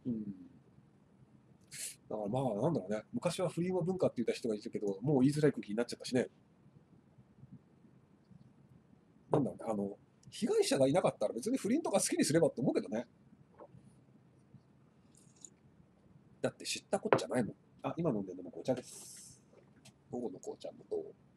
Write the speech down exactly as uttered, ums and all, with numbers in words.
うん。だからまあ、なんだろうね。昔は不倫は文化って言った人がいたけど、もう言いづらい空気になっちゃったしね。なんだろうね。あの、被害者がいなかったら別に不倫とか好きにすればって思うけどね。だって知ったこっちゃないもん。あ、今飲んでるのも紅茶です。午後の紅茶のと、